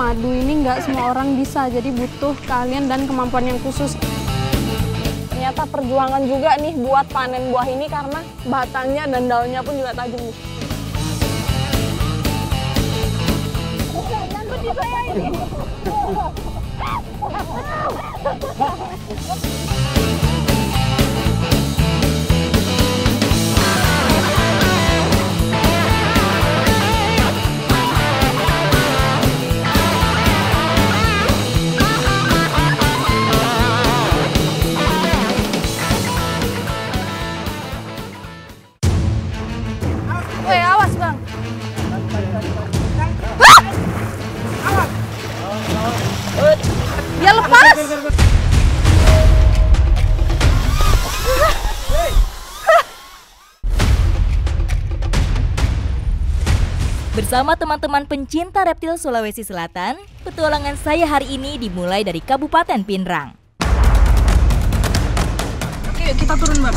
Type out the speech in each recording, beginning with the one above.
madu ini nggak semua orang bisa, jadi butuh keahlian dan kemampuan yang khusus. Ternyata perjuangan juga nih buat panen buah ini karena batangnya dan daunnya pun juga tajam nih. Woi, awas bang. Dia lepas. Bersama teman-teman pencinta reptil Sulawesi Selatan, petualangan saya hari ini dimulai dari Kabupaten Pinrang. Oke, kita turun bang.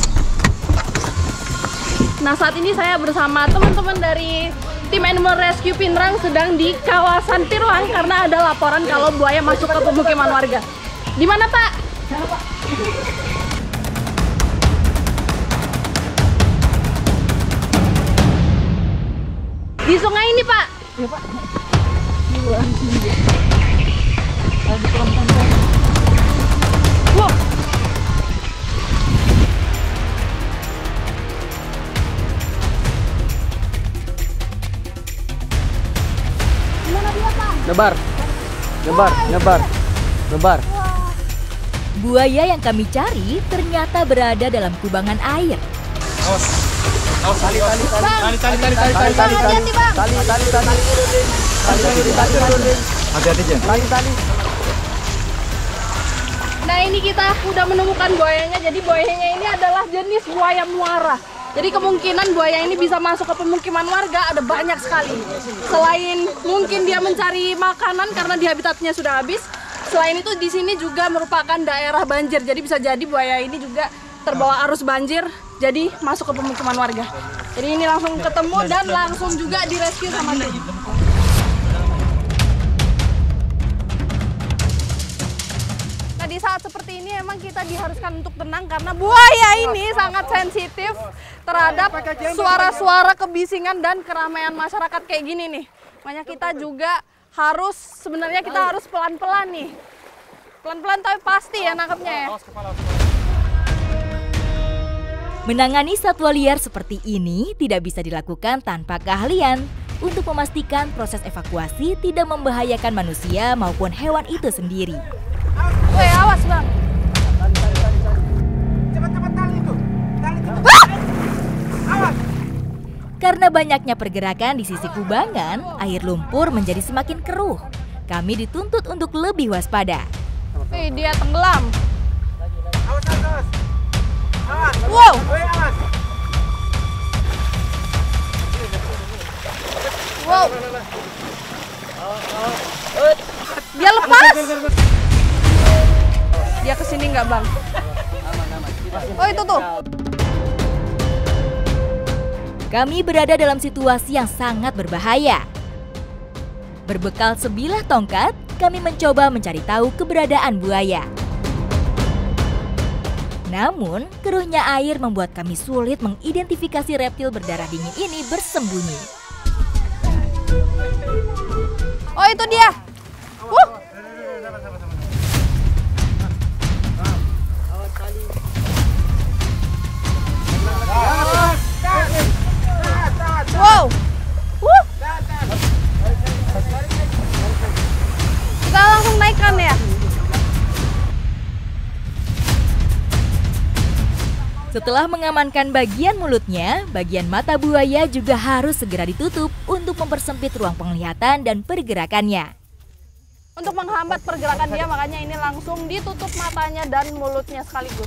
Nah, saat ini saya bersama teman-teman dari tim Animal Rescue Pinrang sedang di kawasan Tirwang karena ada laporan kalau buaya masuk ke pemukiman warga. Di mana, Pak? Di sungai ini, Pak. Ya, Pak. Wow. Nyebar. Buaya yang kami cari ternyata berada dalam kubangan air. Tali. Hati-hati, Jen. Tali. Nah, ini kita udah menemukan buayanya. Jadi buayanya ini adalah jenis buaya muara. Jadi kemungkinan buaya ini bisa masuk ke pemukiman warga ada banyak sekali. Selain mungkin dia mencari makanan karena di habitatnya sudah habis, selain itu di sini juga merupakan daerah banjir. Jadi bisa jadi buaya ini juga terbawa arus banjir, jadi masuk ke pemukiman warga. Jadi ini langsung ketemu dan langsung juga direscue sama tim. Nah, di saat seperti ini emang kita diharuskan untuk tenang karena buaya ini sangat sensitif terhadap suara-suara kebisingan dan keramaian masyarakat kayak gini nih. Makanya kita juga sebenarnya kita harus pelan-pelan nih. Pelan-pelan tapi pasti ya nangkepnya ya. Menangani satwa liar seperti ini tidak bisa dilakukan tanpa keahlian untuk memastikan proses evakuasi tidak membahayakan manusia maupun hewan itu sendiri. Woi, awas bang. Cepat tali itu. Awas. Karena banyaknya pergerakan di sisi kubangan, air lumpur menjadi semakin keruh. Kami dituntut untuk lebih waspada. Wih, dia tenggelam. Awas. Wow. Wow. Dia lepas. Dia kesini nggak bang? Oh itu tuh. Kami berada dalam situasi yang sangat berbahaya. Berbekal sebilah tongkat, kami mencoba mencari tahu keberadaan buaya. Namun, keruhnya air membuat kami sulit mengidentifikasi reptil berdarah dingin ini bersembunyi. Oh itu dia. Wow. Kita langsung naikkan ya. Setelah mengamankan bagian mulutnya, bagian mata buaya juga harus segera ditutup untuk mempersempit ruang penglihatan dan pergerakannya. Untuk menghambat pergerakan dia, makanya ini langsung ditutup matanya dan mulutnya sekaligus.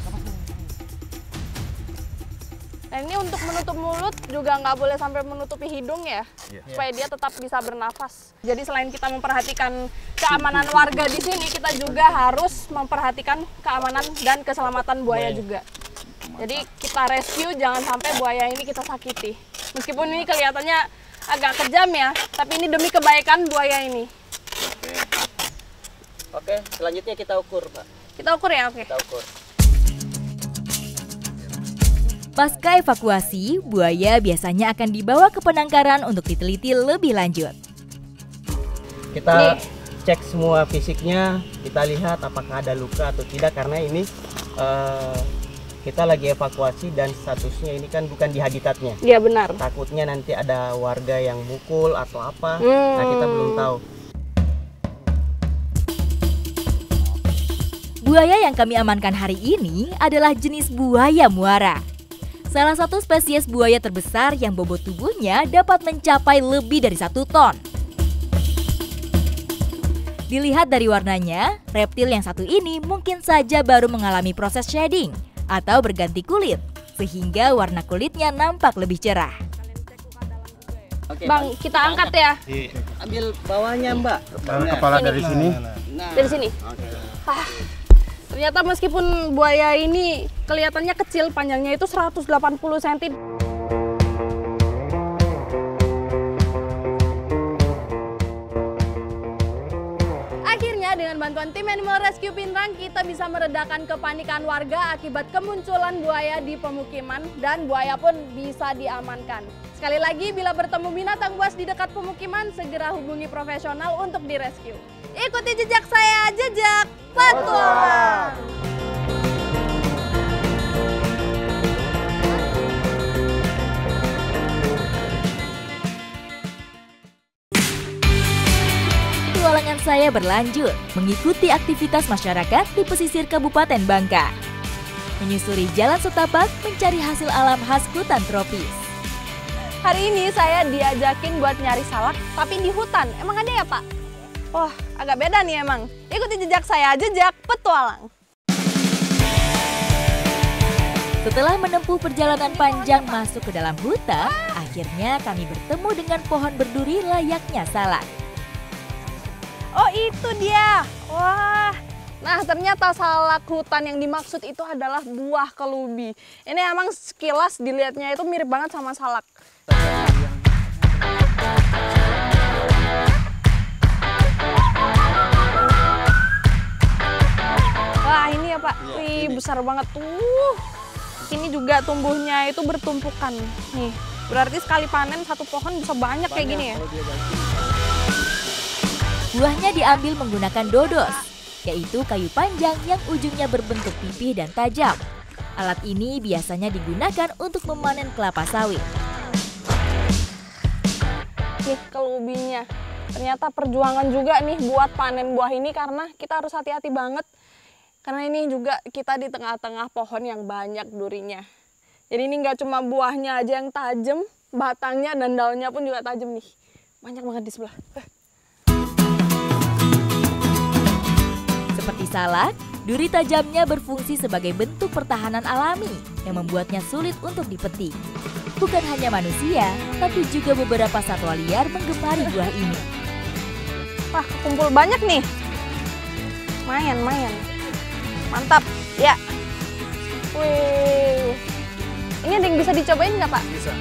Dan ini untuk menutup mulut juga nggak boleh sampai menutupi hidung ya, supaya dia tetap bisa bernafas. Jadi selain kita memperhatikan keamanan warga di sini, kita juga harus memperhatikan keamanan dan keselamatan buaya juga. Jadi kita rescue, jangan sampai buaya ini kita sakiti. Meskipun ini kelihatannya agak kejam ya, tapi ini demi kebaikan buaya ini. Oke, selanjutnya kita ukur, Pak. Kita ukur ya, oke. Kita ukur. Pasca evakuasi, buaya biasanya akan dibawa ke penangkaran untuk diteliti lebih lanjut. Kita cek semua fisiknya, kita lihat apakah ada luka atau tidak, karena ini kita lagi evakuasi dan statusnya ini kan bukan di habitatnya. Iya benar. Takutnya nanti ada warga yang mukul atau apa, nah kita belum tahu. Buaya yang kami amankan hari ini adalah jenis buaya muara. Salah satu spesies buaya terbesar yang bobot tubuhnya dapat mencapai lebih dari 1 ton. Dilihat dari warnanya, reptil yang satu ini mungkin saja baru mengalami proses shedding atau berganti kulit, sehingga warna kulitnya nampak lebih cerah. Oke, Bang, kita angkat ya. ambil bawahnya, Mbak. Kepala dari sini. Nah, Dari sini. Ternyata meskipun buaya ini kelihatannya kecil, panjangnya itu 180 cm. Akhirnya dengan bantuan tim Animal Rescue Pinrang, kita bisa meredakan kepanikan warga akibat kemunculan buaya di pemukiman, dan buaya pun bisa diamankan. Sekali lagi, bila bertemu binatang buas di dekat pemukiman, segera hubungi profesional untuk direscue. Ikuti jejak saya, jejak petualang. Petualangan saya berlanjut mengikuti aktivitas masyarakat di pesisir Kabupaten Bangka. Menyusuri jalan setapak mencari hasil alam khas hutan tropis. Hari ini saya diajakin buat nyari salak, tapi di hutan. Emang ada ya, Pak? Wah, agak beda nih emang. Ikuti jejak saya, jejak petualang. Setelah menempuh perjalanan panjang masuk ke dalam hutan, akhirnya kami bertemu dengan pohon berduri layaknya salak. Oh, itu dia. Wah. Nah, ternyata salak hutan yang dimaksud itu adalah buah kelubi. Ini emang sekilas dilihatnya itu mirip banget sama salak. Wah, ini ya, Pak. Wih, besar banget tuh. Ini juga tumbuhnya itu bertumpukan. Nih, berarti sekali panen satu pohon bisa banyak kayak gini ya. Buahnya diambil menggunakan dodos, yaitu kayu panjang yang ujungnya berbentuk pipih dan tajam. Alat ini biasanya digunakan untuk memanen kelapa sawit. Nih kelubinya. Ternyata perjuangan juga nih buat panen buah ini, karena kita harus hati-hati banget. Karena ini juga kita di tengah-tengah pohon yang banyak durinya. Jadi ini nggak cuma buahnya aja yang tajam, batangnya dan daunnya pun juga tajam nih. Banyak banget di sebelah. Seperti salak, duri tajamnya berfungsi sebagai bentuk pertahanan alami yang membuatnya sulit untuk dipetik. Bukan hanya manusia, tapi juga beberapa satwa liar menggemari buah ini. Wah, kumpul banyak nih. Mayan. Mantap, ya. Wih. Ini ada yang bisa dicobain nggak, Pak? Bisa.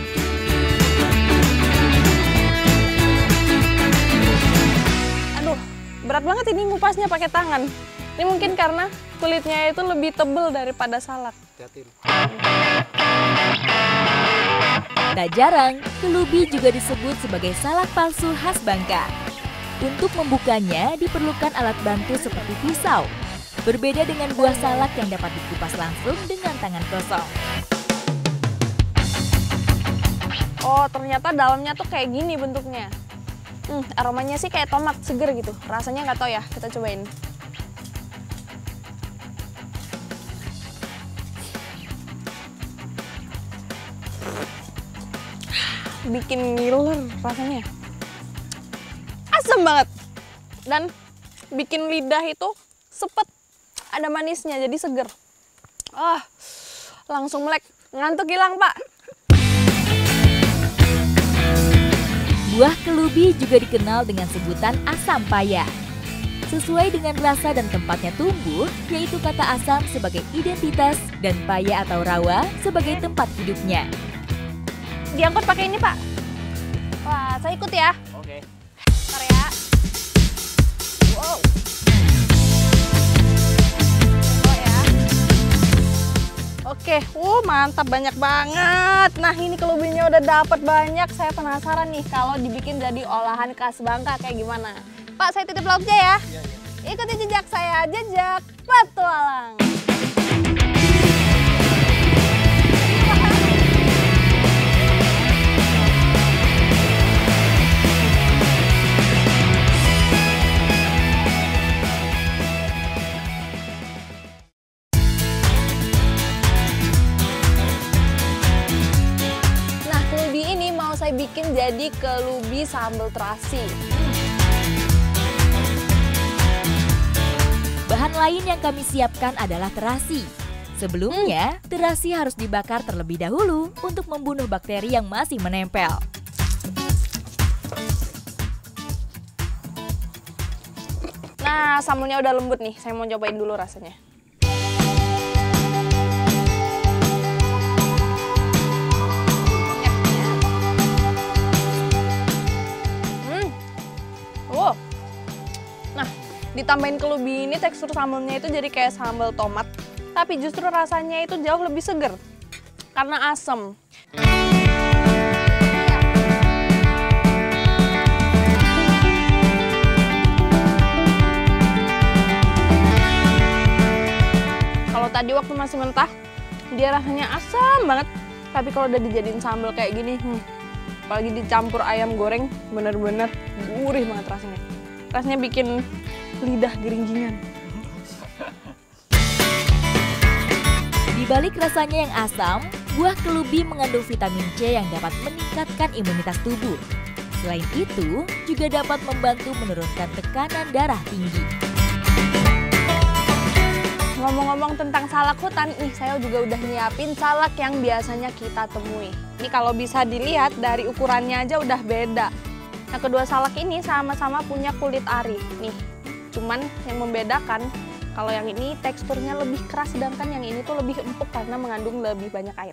Aduh, berat banget ini ngupasnya pakai tangan. Ini mungkin karena kulitnya itu lebih tebal daripada salak. Hati-hati. Tak jarang, kelubi juga disebut sebagai salak palsu khas Bangka. Untuk membukanya diperlukan alat bantu seperti pisau. Berbeda dengan buah salak yang dapat dikupas langsung dengan tangan kosong. Oh, ternyata dalamnya tuh kayak gini bentuknya. Aromanya sih kayak tomat seger gitu. Rasanya nggak tahu ya, kita cobain. Bikin ngiler rasanya. Asam banget. Dan bikin lidah itu sepet. Ada manisnya, jadi seger. Langsung melek. Ngantuk hilang, Pak. Buah kelubi juga dikenal dengan sebutan asam paya. Sesuai dengan rasa dan tempatnya tumbuh, yaitu kata asam sebagai identitas dan paya atau rawa sebagai tempat hidupnya. Diangkut pakai ini, Pak. Wah, saya ikut ya. Oke. Bentar ya. Wow. Oke, mantap, banyak banget. Nah, ini kelubinya udah dapat banyak. Saya penasaran nih kalau dibikin jadi olahan khas Bangka kayak gimana. Pak, saya titip lauknya ya. Ikuti jejak saya, jejak petualang. Saya bikin jadi kelubi sambal terasi. Bahan lain yang kami siapkan adalah terasi. Sebelumnya, terasi harus dibakar terlebih dahulu untuk membunuh bakteri yang masih menempel. Nah, sambelnya udah lembut nih. Saya mau cobain dulu rasanya. Ditambahin kelubi ini, tekstur sambelnya itu jadi kayak sambal tomat, tapi justru rasanya itu jauh lebih seger karena asem. Kalau tadi waktu masih mentah, dia rasanya asam banget, tapi kalau udah dijadiin sambal kayak gini, apalagi dicampur ayam goreng, bener-bener gurih banget rasanya. Rasanya bikin lidah geringgingan. Di balik rasanya yang asam, buah kelubi mengandung vitamin C yang dapat meningkatkan imunitas tubuh. Selain itu, juga dapat membantu menurunkan tekanan darah tinggi. Ngomong-ngomong tentang salak hutan, nih saya juga udah nyiapin salak yang biasanya kita temui. Ini kalau bisa dilihat dari ukurannya aja udah beda. Nah, kedua salak ini sama-sama punya kulit ari. Nih, cuman yang membedakan kalau yang ini teksturnya lebih keras, sedangkan yang ini tuh lebih empuk karena mengandung lebih banyak air.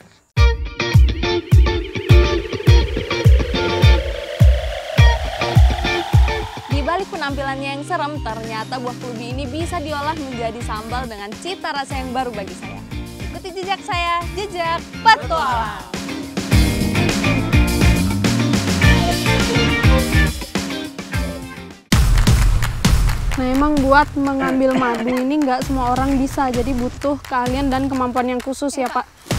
Di balik penampilannya yang serem, ternyata buah kelubi ini bisa diolah menjadi sambal dengan cita rasa yang baru bagi saya. Ikuti jejak saya, jejak petualang. Memang buat mengambil madu ini nggak semua orang bisa, jadi butuh keahlian dan kemampuan yang khusus ya Pak.